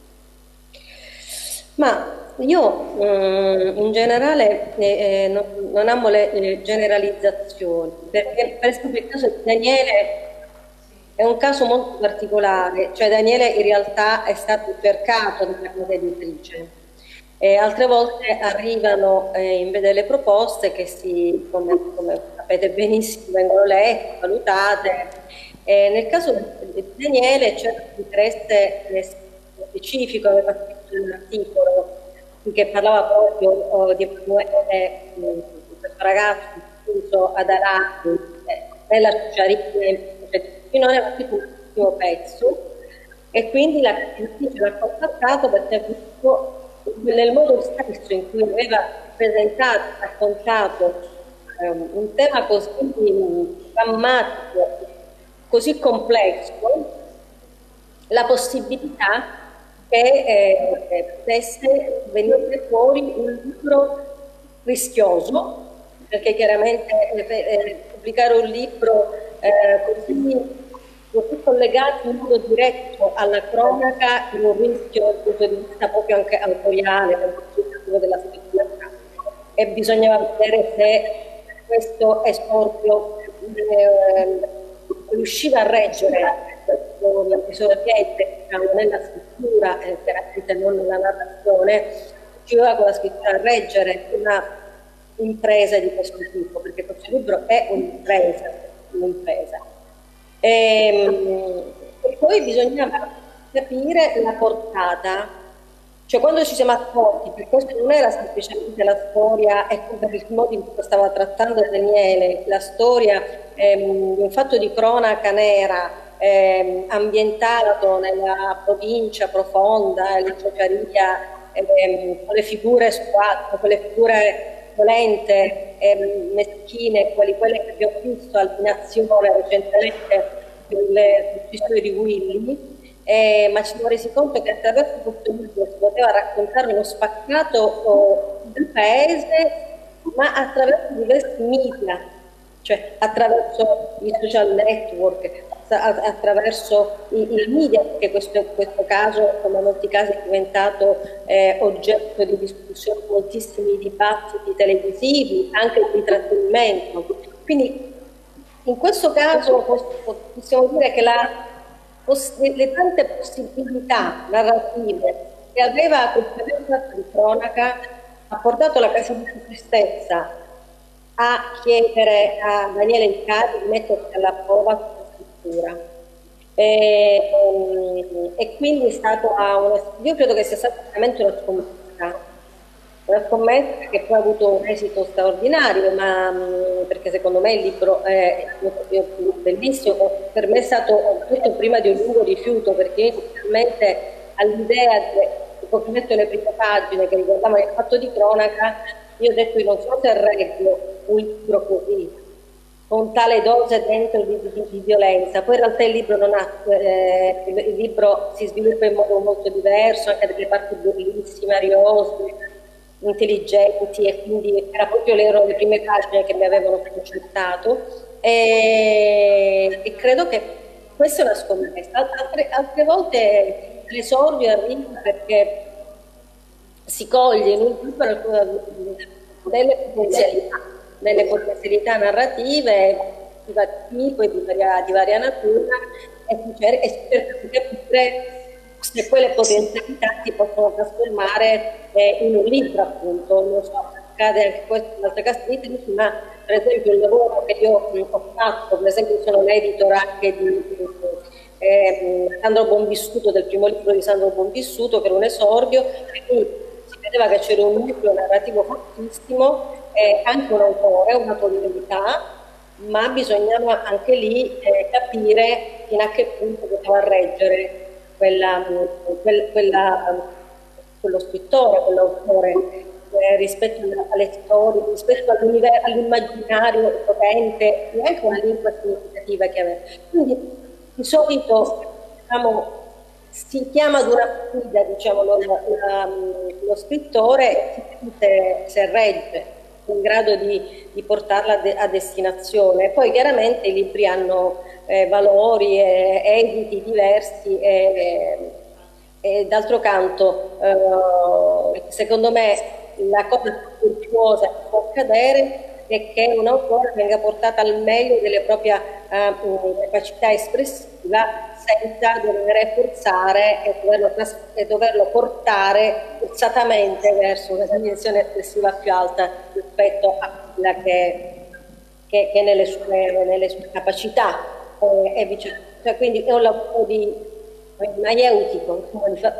S3: Ma io eh, in generale eh, non, non amo le, le generalizzazioni, perché per esempio il caso di Daniele è un caso molto particolare, cioè Daniele in realtà è stato cercato da casa editrice e altre volte arrivano eh, in delle proposte che si, come, come sapete benissimo, vengono lette, valutate. E nel caso di Daniele c'è un interesse specifico, aveva scritto un articolo che parlava proprio oh, di Emanuele, questo ragazzo diffuso ad Arati, eh, nella Ciociarini, non era scritto un ultimo pezzo, e quindi la scrittrice l'ha contattato perché nel modo stesso in cui aveva presentato, raccontato um, un tema così drammatico, così complesso, la possibilità che eh, potesse venire fuori un libro rischioso, perché chiaramente eh, eh, pubblicare un libro eh, così, così collegato in modo diretto alla cronaca è un rischio dal punto di vista proprio anche autoriale, dal punto di vista della scrittura, e bisognava vedere se questo esordio eh, riusciva a reggere l'esordiente, diciamo, nella scrittura, eh, chiaramente non nella narrazione, riusciva con la scrittura a reggere una impresa di questo tipo, perché questo libro è un'impresa, un'impresa. E, e poi bisognava capire la portata, cioè quando ci siamo accorti che questo non era semplicemente la storia, ecco, per il modo in cui stava trattando Daniele, la storia ehm, di un fatto di cronaca nera, Eh, ambientato nella provincia profonda, in Ciociaria, eh, con le figure squatte, con le figure violente, eh, meschine, quali quelle che abbiamo visto all'inazione recentemente dell'uccisione di Willy, eh, ma ci siamo resi conto che attraverso questo libro si poteva raccontare uno spaccato oh, del paese, ma attraverso diversi media, cioè attraverso i social network, attraverso i, i media, perché questo, questo caso, come molti casi, è diventato eh, oggetto di discussione, moltissimi dibattiti televisivi, anche di intrattenimento. Quindi in questo caso possiamo dire che la, le tante possibilità narrative che aveva questa evento di cronaca ha portato la casa editrice stessa a chiedere a Daniele Vicari di mettersi alla prova e, e quindi è stato una, io credo che sia stata veramente una scommessa una scommessa che poi ha avuto un esito straordinario, ma perché secondo me il libro è bellissimo, per me è stato tutto prima di un lungo rifiuto, perché inizialmente all'idea di mettere le prime pagine che riguardavano il fatto di cronaca, io ho detto io non so se reggo un libro così, con tale dose dentro di, di, di violenza. Poi in realtà il libro, non ha, eh, il libro si sviluppa in modo molto diverso, anche delle parti bellissime, ariose, intelligenti, e quindi era proprio le, le prime pagine che mi avevano concertato, e, e credo che questa è una scommessa. Altre, altre volte l'esordio arriva perché si coglie in un libro delle potenzialità, delle potenzialità narrative di vario tipo e di varia, di varia natura, e si cerca, e si cerca di capire se quelle potenzialità si possono trasformare eh, in un libro, appunto. Non so, accade anche questo in altre case editrici, ma per esempio il lavoro che io ho fatto, per esempio sono l'editor anche di eh, Sandro Bonvissuto, del primo libro di Sandro Bonvissuto, che era un esordio, e quindi si vedeva che c'era un nucleo narrativo fortissimo, eh, anche un autore, un'autorità, ma bisognava anche lì eh, capire fino a che punto poteva reggere quella, quella, quella, quello scrittore, quell'autore, eh, rispetto alle storie, rispetto all'immaginario potente, e anche una lingua significativa che aveva. Quindi di solito, diciamo, si chiama ad una sfida, diciamo, lo, la, lo scrittore, se, se regge, in grado di, di portarla de, a destinazione. Poi chiaramente i libri hanno eh, valori e editi diversi, e, e, e d'altro canto eh, secondo me la cosa più virtuosa che può accadere è che un autore venga portato al meglio delle proprie eh, capacità espressiva, senza dover forzare e doverlo, e doverlo portare forzatamente verso una dimensione espressiva più alta rispetto a quella che, che, che nelle, sue, nelle sue capacità eh, e viceversa. Cioè, quindi è un lavoro di maieutico, di far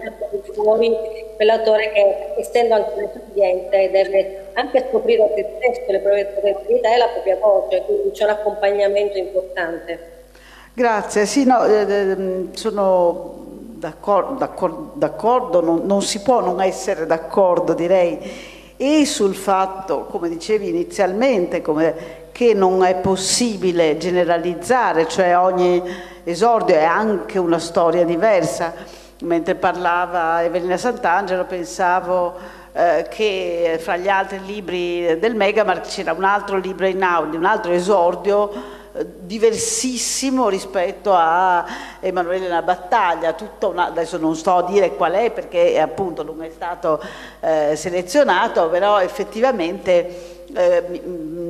S3: fuori quell'autore che, essendo anche un estudiante, deve anche scoprire se stesso le proprie potenzialità e la propria voce, quindi c'è un accompagnamento importante.
S1: Grazie, sì, no, eh, sono d'accordo, d'accordo, d'accordo non, non si può non essere d'accordo, direi, e sul fatto, come dicevi inizialmente, come, che non è possibile generalizzare, cioè ogni esordio è anche una storia diversa. Mentre parlava Evelina Sant'Angelo pensavo eh, che fra gli altri libri del Megamark c'era un altro libro in audio, un altro esordio diversissimo rispetto a Emanuele La Battaglia, tutta una, adesso non sto a dire qual è perché appunto non è stato eh, selezionato, però effettivamente eh,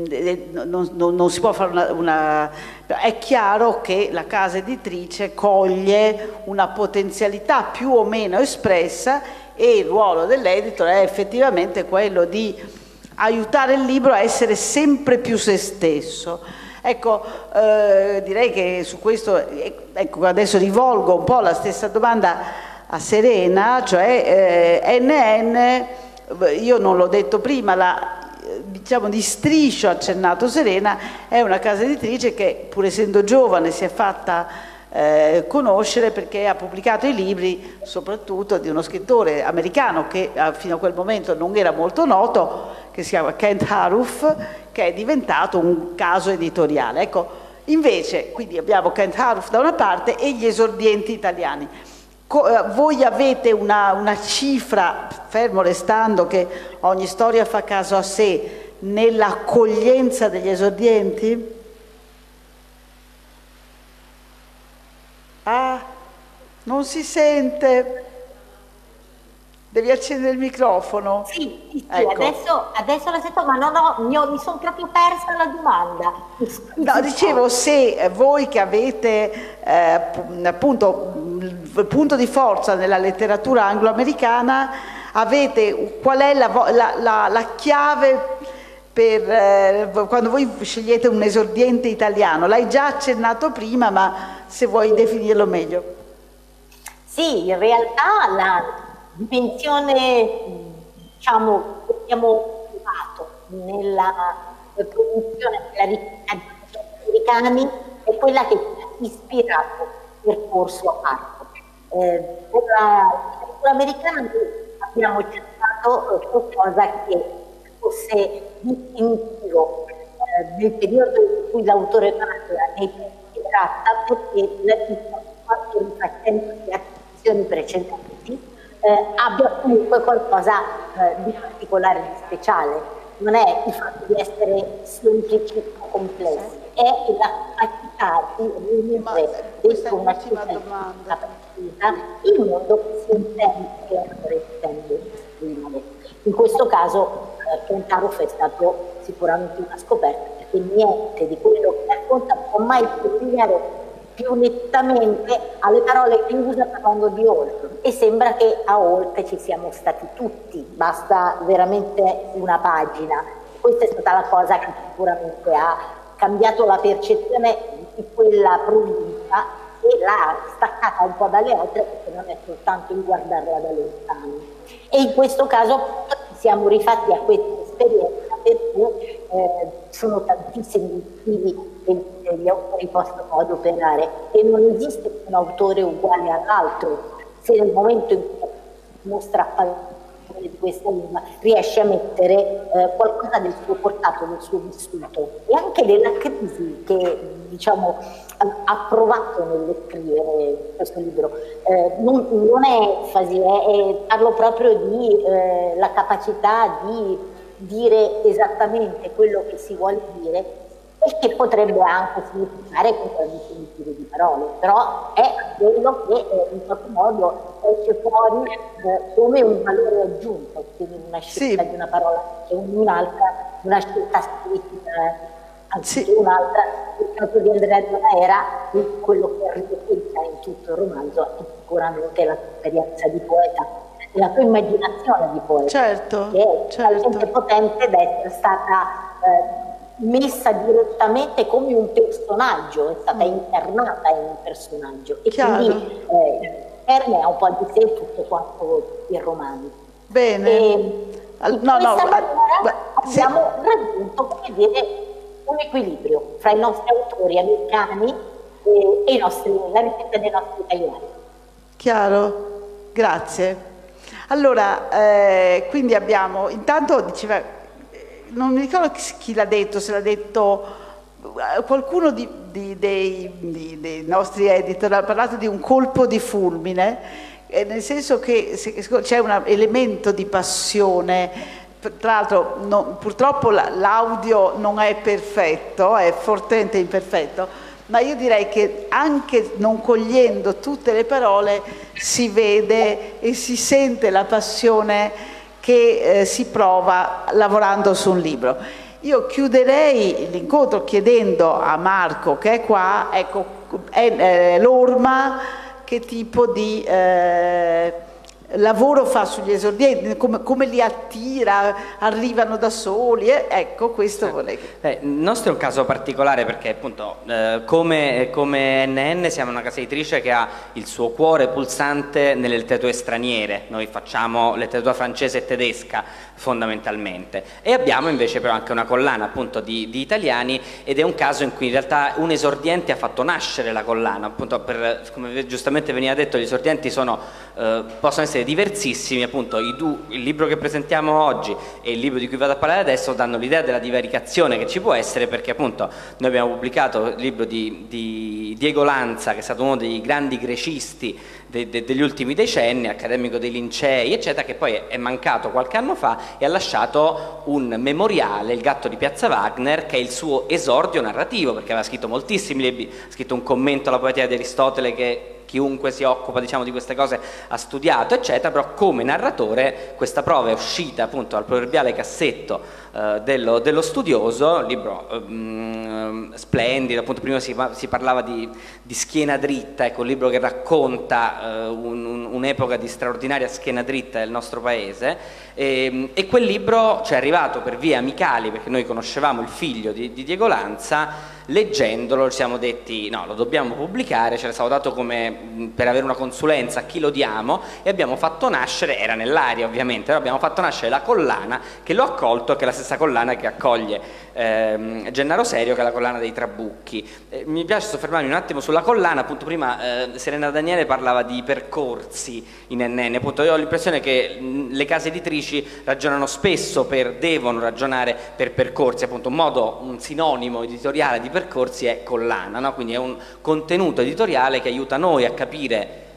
S1: non, non, non si può fare una, una... È chiaro che la casa editrice coglie una potenzialità più o meno espressa e il ruolo dell'editor è effettivamente quello di aiutare il libro a essere sempre più se stesso. Ecco, eh, direi che su questo, ecco, adesso rivolgo un po' la stessa domanda a Serena, cioè eh, N N, io non l'ho detto prima, la, diciamo di striscio accennato Serena, è una casa editrice che pur essendo giovane si è fatta eh, conoscere perché ha pubblicato i libri soprattutto di uno scrittore americano che eh, fino a quel momento non era molto noto, che si chiama Kent Haruf, che è diventato un caso editoriale. Ecco, invece, quindi abbiamo Kent Haruf da una parte e gli esordienti italiani. Co eh, voi avete una, una cifra, fermo restando che ogni storia fa caso a sé, nell'accoglienza degli esordienti? Ah, non si sente. Devi accendere il microfono.
S2: Sì, sì, sì,
S1: ecco.
S2: adesso, adesso la sento, ma no, no, mi, mi sono proprio persa la domanda.
S1: No, dicevo, se voi che avete eh, appunto il punto di forza nella letteratura anglo-americana, avete qual è la, la, la, la chiave per eh, quando voi scegliete un esordiente italiano? L'hai già accennato prima, ma se vuoi definirlo meglio.
S2: Sì, in realtà la dimensione, diciamo, che abbiamo trovato nella produzione della ricerca degli americani è quella che ci ha ispirato il percorso Arco. Eh, per la letteratura americana abbiamo cercato qualcosa che fosse distintivo eh, del periodo in cui l'autore parla e si tratta, perché la vita fa un rifacendo di attenzioni precedenti eh, abbia comunque qualcosa eh, di particolare, di speciale. Non è il fatto di essere semplici o complessi, è la capacità di riunire dentro una città partita il mondo che si intende che l'autore intende esprimere. In questo caso eh, Centaurus è stato sicuramente una scoperta, perché niente di quello che racconta può mai somigliare più nettamente alle parole che usa parlando di Holt, e sembra che a Holt ci siamo stati tutti, basta veramente una pagina. Questa è stata la cosa che sicuramente ha cambiato la percezione di quella provincia e l'ha staccata un po' dalle altre, perché non è soltanto il guardarla da lontano. E in questo caso ci siamo rifatti a questa esperienza, perché eh, sono tantissimi motivi che gli autori possono adoperare e non esiste un autore uguale all'altro. Se nel momento in cui mostra parlare di questa lingua riesce a mettere eh, qualcosa del suo portato, del suo vissuto e anche della crisi che diciamo ha provato nello scrivere questo libro. Eh, non, non è fasi, è, parlo proprio di eh, la capacità di dire esattamente quello che si vuole dire, e che potrebbe anche significare contraddittori di parole, però è quello che eh, in qualche modo esce fuori eh, come un valore aggiunto, quindi una scelta sì. di una parola e un'altra, una scelta scritta, anzi sì. un'altra. Il caso di Andrea Donna era quello che ripetuta in tutto il romanzo è sicuramente l'esperienza di poeta, la tua immaginazione di poeta,
S1: certo,
S2: che è
S1: certo.
S2: talmente potente da essere stata eh, messa direttamente come un personaggio, è stata mm. internata in un personaggio e
S1: Chiaro.
S2: quindi eh, permea un po' di sé tutto quanto il romanzo.
S1: Bene.
S2: E
S1: Al,
S2: no, no,
S1: al,
S2: abbiamo sì. raggiunto, come dire, un equilibrio fra i nostri autori americani e, e i nostri, la ricetta dei nostri italiani.
S1: Chiaro, grazie. Allora, eh, quindi abbiamo, intanto diceva, non mi ricordo chi l'ha detto, se l'ha detto qualcuno di, di, dei, di, dei nostri editor, ha parlato di un colpo di fulmine, eh, nel senso che c'è un elemento di passione. Tra l'altro no, purtroppo l'audio non è perfetto, è fortemente imperfetto, ma io direi che anche non cogliendo tutte le parole si vede e si sente la passione che eh, si prova lavorando su un libro. Io chiuderei l'incontro chiedendo a Marco, che è qua, ecco, è, eh, l'Orma che tipo di eh, lavoro fa sugli esordienti, come, come li attira, arrivano da soli, eh? Ecco, questo vorrei.
S4: Eh, il nostro è un caso particolare perché appunto eh, come, come N N siamo una casa editrice che ha il suo cuore pulsante nelle letterature straniere, noi facciamo letteratura francese e tedesca fondamentalmente, e abbiamo invece però anche una collana appunto di, di italiani, ed è un caso in cui in realtà un esordiente ha fatto nascere la collana, appunto per, come giustamente veniva detto, gli esordienti sono, eh, possono essere diversissimi, appunto i du, il libro che presentiamo oggi e il libro di cui vado a parlare adesso danno l'idea della divaricazione che ci può essere, perché appunto noi abbiamo pubblicato il libro di, di Diego Lanza, che è stato uno dei grandi grecisti de, de, degli ultimi decenni, accademico dei Lincei eccetera, che poi è mancato qualche anno fa e ha lasciato un memoriale, Il gatto di Piazza Wagner, che è il suo esordio narrativo, perché aveva scritto moltissimi libri, ha scritto un commento alla poetica di Aristotele che chiunque si occupa diciamo di queste cose ha studiato eccetera, però come narratore questa prova è uscita appunto al proverbiale cassetto eh, dello, dello studioso, un libro um, splendido, appunto prima si, si parlava di, di Schiena dritta, ecco, un libro che racconta uh, un'epoca un di straordinaria schiena dritta del nostro paese, e, e quel libro ci è arrivato per vie amicali perché noi conoscevamo il figlio di, di Diego Lanza. Leggendolo ci siamo detti no, lo dobbiamo pubblicare, ce l'è stato dato come per avere una consulenza a chi lo diamo, e abbiamo fatto nascere, era nell'aria ovviamente, però abbiamo fatto nascere la collana che l'ho accolto, che è la stessa collana che accoglie ehm, Gennaro Serio, che è la collana dei Trabucchi. Eh, mi piace soffermarmi un attimo sulla collana, appunto prima eh, Serena Daniele parlava di percorsi in N N, appunto io ho l'impressione che mh, le case editrici ragionano spesso per, devono ragionare per percorsi, appunto un modo, un sinonimo editoriale di percorsi è collana, no? Quindi è un contenuto editoriale che aiuta noi a capire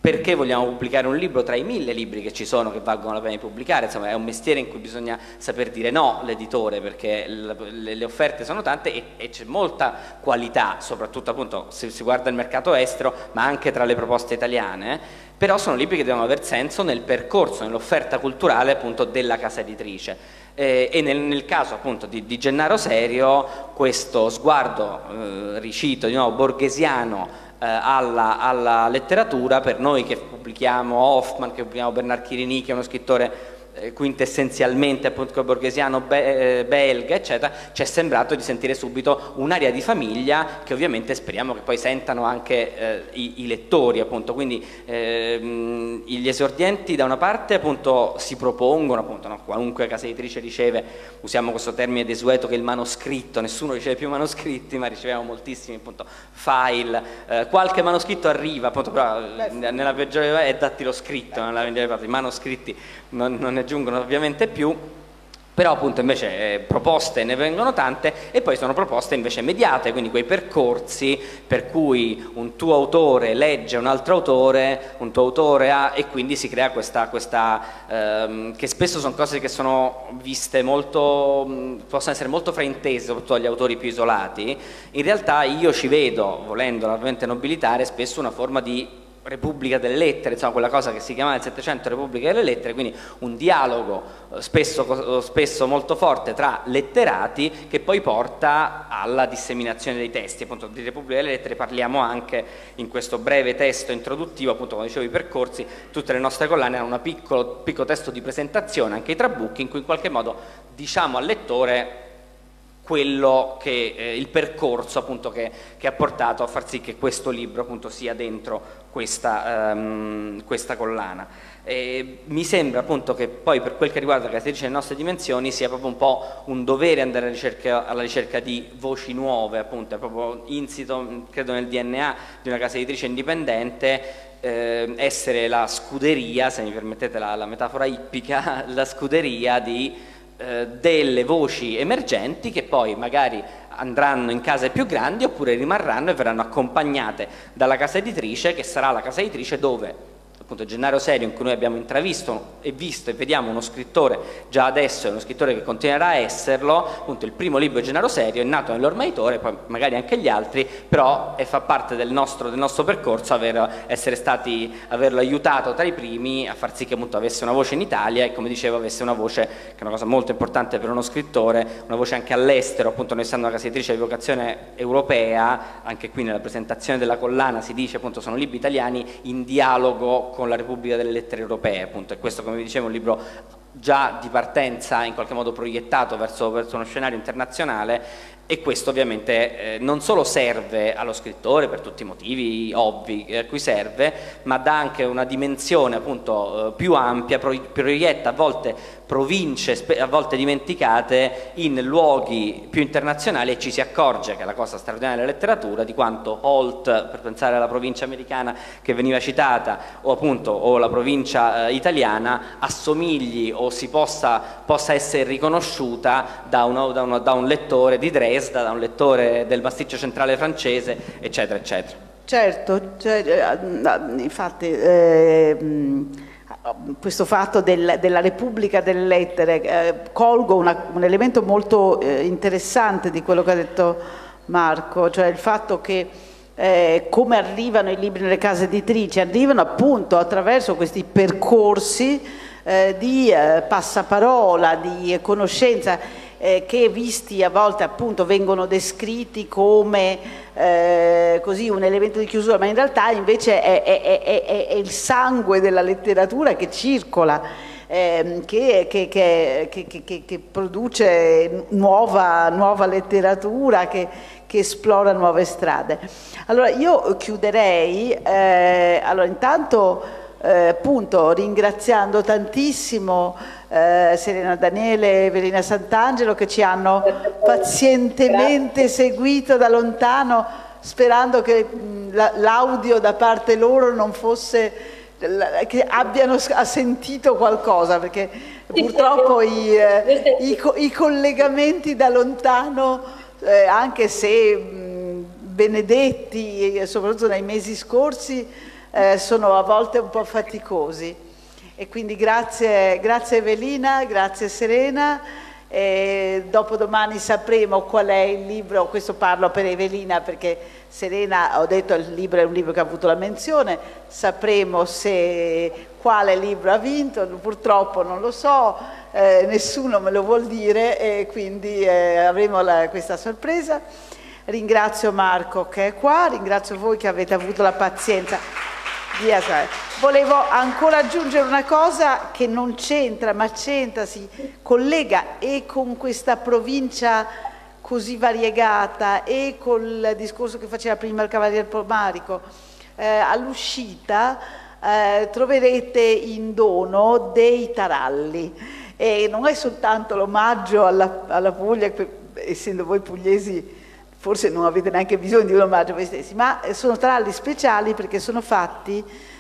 S4: perché vogliamo pubblicare un libro tra i mille libri che ci sono che valgono la pena di pubblicare. Insomma, è un mestiere in cui bisogna saper dire no, l'editore, perché le, le offerte sono tante e, e c'è molta qualità, soprattutto appunto se si guarda il mercato estero, ma anche tra le proposte italiane, però sono libri che devono aver senso nel percorso, nell'offerta culturale appunto della casa editrice. Eh, e nel, nel caso appunto di, di Gennaro Serio, questo sguardo eh, ricito, di nuovo borghesiano, Alla, alla letteratura, per noi che pubblichiamo Hoffman, che pubblichiamo Bernard Chirini, che è uno scrittore eh, quintessenzialmente appunto borghesiano be, eh, belga, eccetera, ci è sembrato di sentire subito un'area di famiglia che ovviamente speriamo che poi sentano anche eh, i, i lettori, appunto. Quindi eh, mh, gli esordienti da una parte appunto si propongono, appunto, no? Qualunque casa editrice riceve, usiamo questo termine desueto che è il manoscritto, nessuno riceve più manoscritti, ma riceviamo moltissimi appunto file, eh, qualche manoscritto arriva, appunto, però Beh, nella peggiore è dattilo scritto, nella migliore parte, i manoscritti non, non ne giungono ovviamente più, però appunto invece eh, proposte ne vengono tante, e poi sono proposte invece mediate, quindi quei percorsi per cui un tuo autore legge un altro autore, un tuo autore ha, e quindi si crea questa, questa ehm, che spesso sono cose che sono viste molto, mh, possono essere molto fraintese, soprattutto agli autori più isolati. In realtà io ci vedo, volendo ovviamente nobilitare, spesso una forma di Repubblica delle Lettere, insomma quella cosa che si chiamava nel Settecento Repubblica delle Lettere, quindi un dialogo spesso, spesso molto forte tra letterati che poi porta alla disseminazione dei testi. Appunto di Repubblica delle Lettere parliamo anche in questo breve testo introduttivo, appunto come dicevo i percorsi, tutte le nostre collane hanno un piccolo, piccolo testo di presentazione, anche i trabook, in cui in qualche modo diciamo al lettore quello che eh, il percorso appunto che, che ha portato a far sì che questo libro appunto sia dentro questa, um, questa collana. E mi sembra appunto che poi per quel che riguarda la casa editrice nelle nostre dimensioni sia proprio un po' un dovere andare alla ricerca, alla ricerca di voci nuove, appunto è proprio insito credo nel D N A di una casa editrice indipendente, eh, essere la scuderia, se mi permettete la, la metafora ippica, la scuderia di delle voci emergenti che poi magari andranno in case più grandi oppure rimarranno e verranno accompagnate dalla casa editrice, che sarà la casa editrice dove appunto Gennaro Serio, in cui noi abbiamo intravisto e visto e vediamo uno scrittore, già adesso è uno scrittore che continuerà a esserlo, appunto il primo libro di Gennaro Serio è nato nell'Orma Editore, poi magari anche gli altri, però è, fa parte del nostro, del nostro percorso aver, essere stati, averlo aiutato tra i primi a far sì che appunto avesse una voce in Italia e, come dicevo, avesse una voce, che è una cosa molto importante per uno scrittore, una voce anche all'estero. Appunto noi essendo una casa editrice di vocazione europea, anche qui nella presentazione della collana si dice appunto sono libri italiani in dialogo con la Repubblica delle Lettere Europee, appunto, e questo, come vi dicevo, è un libro già di partenza in qualche modo proiettato verso, verso uno scenario internazionale, e questo ovviamente eh, non solo serve allo scrittore per tutti i motivi ovvi a cui serve, ma dà anche una dimensione appunto eh, più ampia, pro proietta a volte province a volte dimenticate in luoghi più internazionali, e ci si accorge, che è la cosa straordinaria della letteratura, di quanto Holt, per pensare alla provincia americana che veniva citata, o appunto o la provincia eh, italiana, assomigli o si possa, possa essere riconosciuta da, uno, da, uno, da un lettore di Dresda, da un lettore del Masticcio Centrale francese, eccetera eccetera.
S1: Certo, cioè, infatti eh, questo fatto del, della Repubblica delle Lettere, eh, colgo una, un elemento molto eh, interessante di quello che ha detto Marco, cioè il fatto che eh, come arrivano i libri nelle case editrici, arrivano appunto attraverso questi percorsi eh, di eh, passaparola, di conoscenza, Eh, che visti a volte appunto vengono descritti come eh, così un elemento di chiusura, ma in realtà invece è, è, è, è, è il sangue della letteratura che circola, eh, che, che, che, che, che, che produce nuova, nuova letteratura, che, che esplora nuove strade. Allora io chiuderei, eh, allora intanto Eh, appunto ringraziando tantissimo eh, Serena Daniele e Verena Sant'Angelo, che ci hanno pazientemente Grazie. seguito da lontano, sperando che l'audio da parte loro non fosse, che abbiano sentito qualcosa, perché purtroppo i, eh, i, i collegamenti da lontano, eh, anche se mh, benedetti, soprattutto nei mesi scorsi, eh, sono a volte un po' faticosi. E quindi grazie, grazie Evelina, grazie Serena. E dopodomani sapremo qual è il libro, questo parlo per Evelina perché Serena, ho detto, il libro è un libro che ha avuto la menzione, sapremo se quale libro ha vinto, purtroppo non lo so, eh, nessuno me lo vuol dire e quindi eh, avremo la, questa sorpresa. Ringrazio Marco che è qua, ringrazio voi che avete avuto la pazienza di ascoltare. Volevo ancora aggiungere una cosa che non c'entra, ma c'entra, si collega e con questa provincia così variegata e col discorso che faceva prima il Cavaliere Pomarico. Eh, all'uscita eh, troverete in dono dei taralli e non è soltanto l'omaggio alla, alla Puglia, essendo voi pugliesi forse non avete neanche bisogno di un omaggio a voi stessi, ma sono taralli speciali perché sono fatti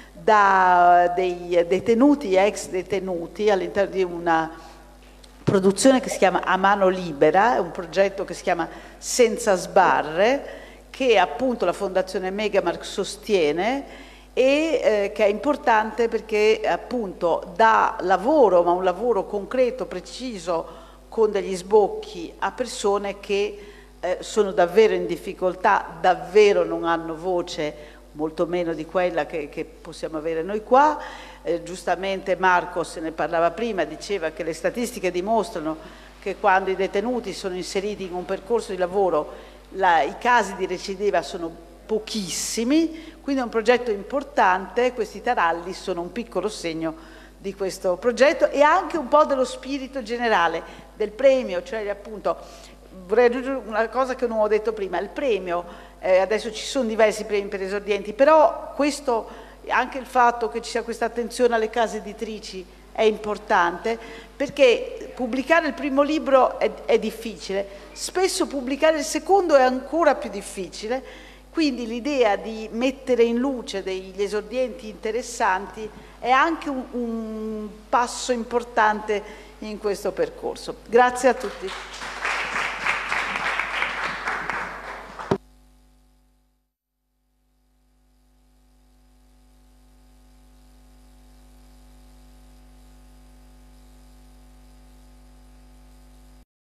S1: da dei detenuti, ex detenuti, all'interno di una produzione che si chiama A Mano Libera, è un progetto che si chiama Senza Sbarre, che appunto la Fondazione Megamark sostiene e eh, che è importante perché appunto dà lavoro, ma un lavoro concreto, preciso, con degli sbocchi a persone che eh, sono davvero in difficoltà, davvero non hanno voce, molto meno di quella che, che possiamo avere noi qua. Eh, giustamente Marco se ne parlava prima, diceva che le statistiche dimostrano che quando i detenuti sono inseriti in un percorso di lavoro la, i casi di recidiva sono pochissimi, quindi è un progetto importante. Questi taralli sono un piccolo segno di questo progetto e anche un po' dello spirito generale del premio, cioè appunto vorrei aggiungere una cosa che non ho detto prima, il premio, eh, adesso ci sono diversi premi per esordienti, però questo, anche il fatto che ci sia questa attenzione alle case editrici è importante perché pubblicare il primo libro è, è difficile, spesso pubblicare il secondo è ancora più difficile, quindi l'idea di mettere in luce degli esordienti interessanti è anche un, un passo importante in questo percorso. Grazie a tutti.